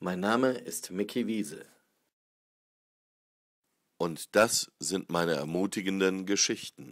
Mein Name ist Micky Wiese. Und das sind meine ermutigenden Geschichten.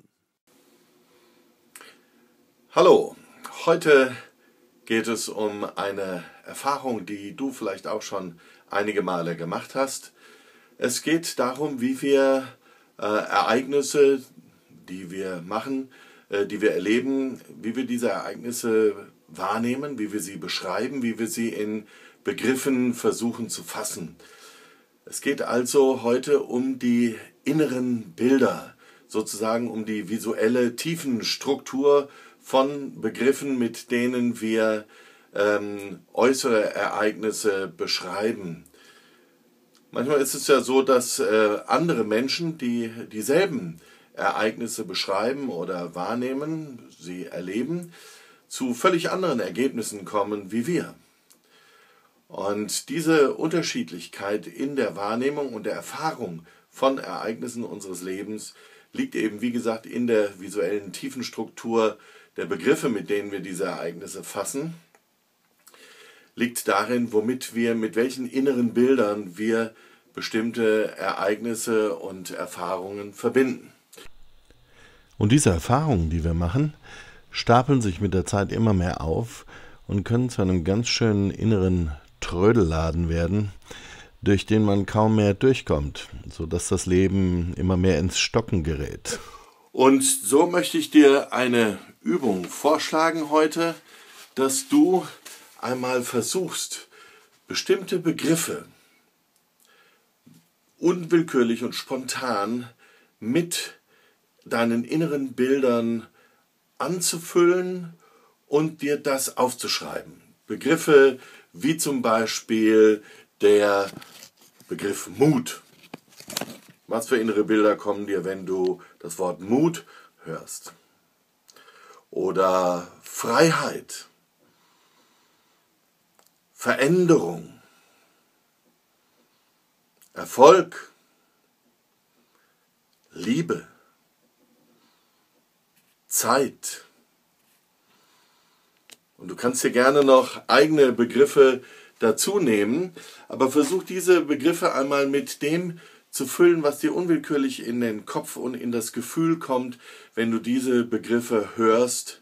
Hallo, heute geht es um eine Erfahrung, die du vielleicht auch schon einige Male gemacht hast. Es geht darum, wie wir Ereignisse, die wir machen, die wir erleben, wie wir diese Ereignisse wahrnehmen, wie wir sie beschreiben, wie wir sie in Begriffen versuchen zu fassen. Es geht also heute um die inneren Bilder, sozusagen um die visuelle Tiefenstruktur von Begriffen, mit denen wir äußere Ereignisse beschreiben. Manchmal ist es ja so, dass andere Menschen, die dieselben Ereignisse beschreiben oder wahrnehmen, sie erleben, zu völlig anderen Ergebnissen kommen wie wir. Und diese Unterschiedlichkeit in der Wahrnehmung und der Erfahrung von Ereignissen unseres Lebens liegt eben, wie gesagt, in der visuellen Tiefenstruktur der Begriffe, mit denen wir diese Ereignisse fassen, liegt darin, mit welchen inneren Bildern wir bestimmte Ereignisse und Erfahrungen verbinden. Und diese Erfahrungen, die wir machen, stapeln sich mit der Zeit immer mehr auf und können zu einem ganz schönen inneren Trödelladen werden, durch den man kaum mehr durchkommt, sodass das Leben immer mehr ins Stocken gerät. Und so möchte ich dir eine Übung vorschlagen heute, dass du einmal versuchst, bestimmte Begriffe unwillkürlich und spontan mit deinen inneren Bildern anzufüllen und dir das aufzuschreiben. Begriffe wie zum Beispiel der Begriff Mut. Was für innere Bilder kommen dir, wenn du das Wort Mut hörst? Oder Freiheit, Veränderung, Erfolg, Liebe, Zeit. Und du kannst hier gerne noch eigene Begriffe dazu nehmen, aber versuch diese Begriffe einmal mit dem zu füllen, was dir unwillkürlich in den Kopf und in das Gefühl kommt, wenn du diese Begriffe hörst.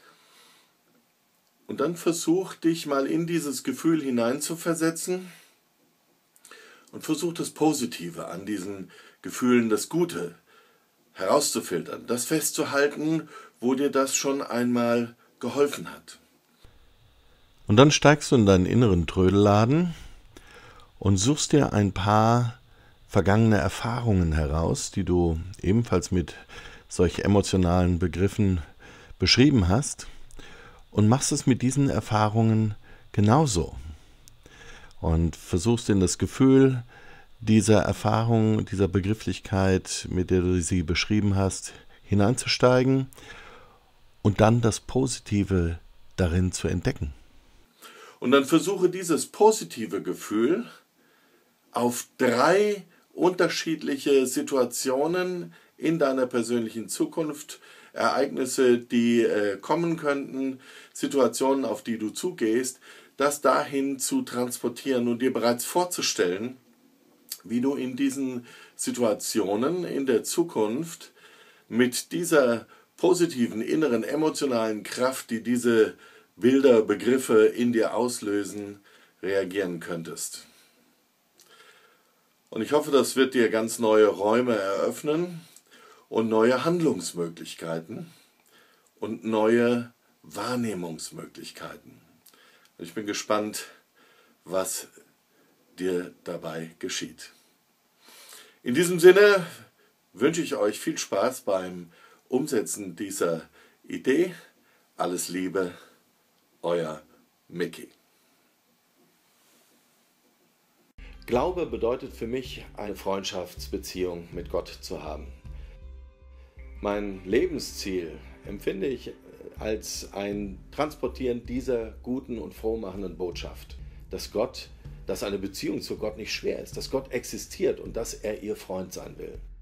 Und dann versuch dich mal in dieses Gefühl hineinzuversetzen und versuch das Positive an diesen Gefühlen, das Gute herauszufiltern, das festzuhalten, wo dir das schon einmal geholfen hat. Und dann steigst du in deinen inneren Trödelladen und suchst dir ein paar vergangene Erfahrungen heraus, die du ebenfalls mit solch emotionalen Begriffen beschrieben hast, und machst es mit diesen Erfahrungen genauso. Und versuchst in das Gefühl dieser Erfahrung, dieser Begrifflichkeit, mit der du sie beschrieben hast, hineinzusteigen und dann das Positive darin zu entdecken. Und dann versuche dieses positive Gefühl auf 3 unterschiedliche Situationen in deiner persönlichen Zukunft, Ereignisse, die kommen könnten, Situationen, auf die du zugehst, das dahin zu transportieren und dir bereits vorzustellen, wie du in diesen Situationen in der Zukunft mit dieser positiven inneren emotionalen Kraft, die diese Bilder, Begriffe in dir auslösen, reagieren könntest. Und ich hoffe, das wird dir ganz neue Räume eröffnen und neue Handlungsmöglichkeiten und neue Wahrnehmungsmöglichkeiten. Ich bin gespannt, was dir dabei geschieht. In diesem Sinne wünsche ich euch viel Spaß beim Umsetzen dieser Idee. Alles Liebe, euer Micky. Glaube bedeutet für mich, eine Freundschaftsbeziehung mit Gott zu haben. Mein Lebensziel empfinde ich als ein Transportieren dieser guten und frohmachenden Botschaft, dass eine Beziehung zu Gott nicht schwer ist, dass Gott existiert und dass er ihr Freund sein will.